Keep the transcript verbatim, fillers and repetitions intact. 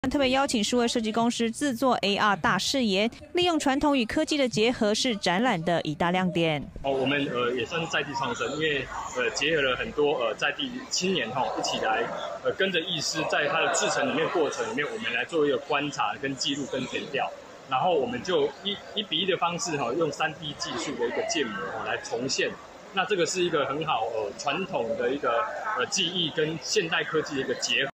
特别邀请数位设计公司制作 A R 大视野，利用传统与科技的结合是展览的一大亮点。 哦，我们呃也算是在地创生，因为呃结合了很多呃在地青年哈、哦、一起来呃跟着艺师在他的制成里面过程里面，我们来做一个观察跟记录跟填调，然后我们就一一比一的方式哈、哦，用 三 D 技术的一个建模、哦、来重现。那这个是一个很好呃传统的一个呃技艺跟现代科技的一个结合。